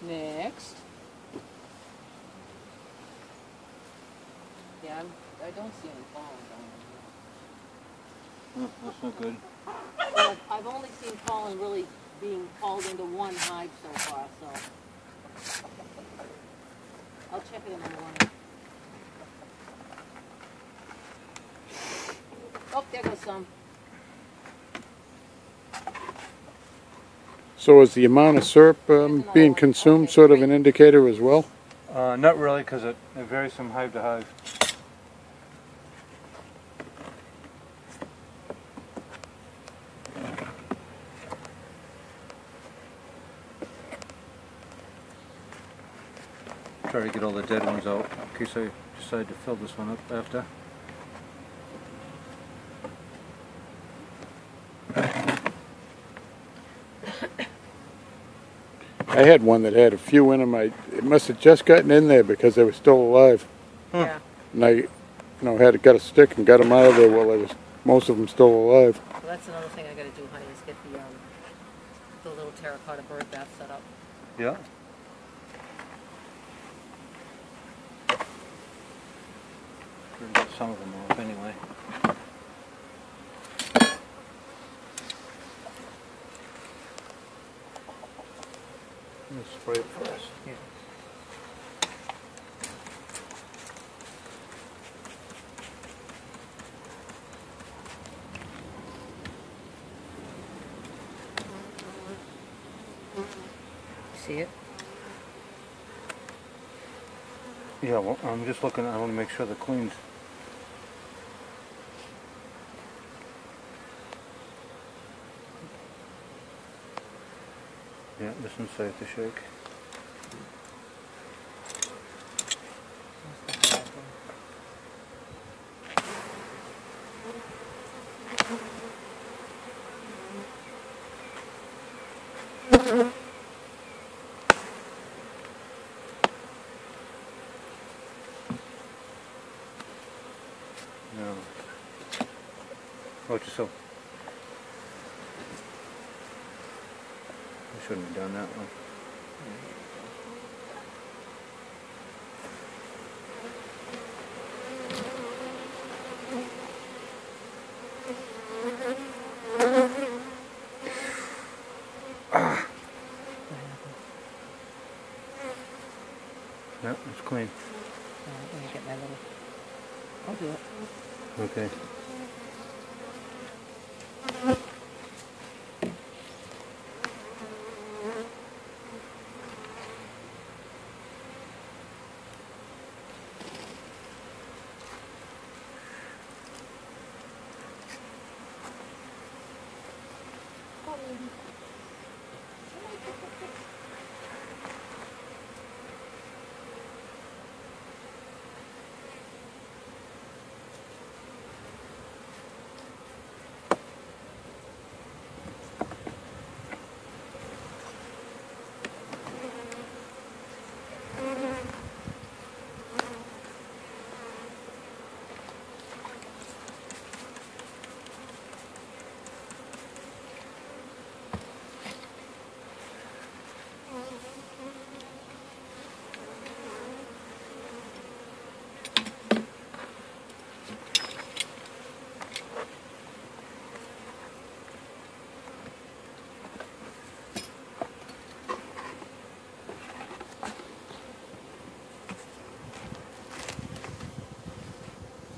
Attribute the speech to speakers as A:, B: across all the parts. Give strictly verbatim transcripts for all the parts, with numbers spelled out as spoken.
A: Next. Yeah, I'm, I don't see any pollen down
B: Oh, that's not good.
A: there. Well, I've only seen pollen really being hauled into one hive so far, so I'll check it in the morning. Oh, there goes some.
C: So is the amount of syrup um, being consumed sort of an indicator as well?
B: Uh, not really, because it, it varies from hive to hive. Try to get all the dead ones out in case I decide to fill this one up after.
C: I had one that had a few in them. I, it must have just gotten in there because they were still alive.
A: Yeah.
C: And I, you know, had to got a stick and got them out of there while they was most of them still alive.
A: Well, that's another thing I got to do, honey, is get the um, the little terracotta bird bath set up.
B: Yeah. We're gonna get some of them off anyway. Let's spray it first. Yeah.
A: See it?
B: Yeah, well, I'm just looking, I want to make sure they're cleaned. Yeah, this one's safe to shake. No. Watch yourself. I shouldn't have done that one. Ah. No, it's clean.
A: Alright, let me get my little... I'll do it.
B: Okay.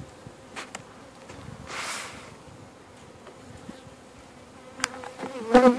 A: Mm-hmm.